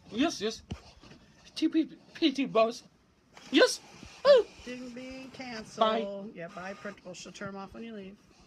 Yes, yes. PT boss. Yes. Oh. Ding, cancel. Bye. Yeah, bye, principal. She'll turn them off when you leave.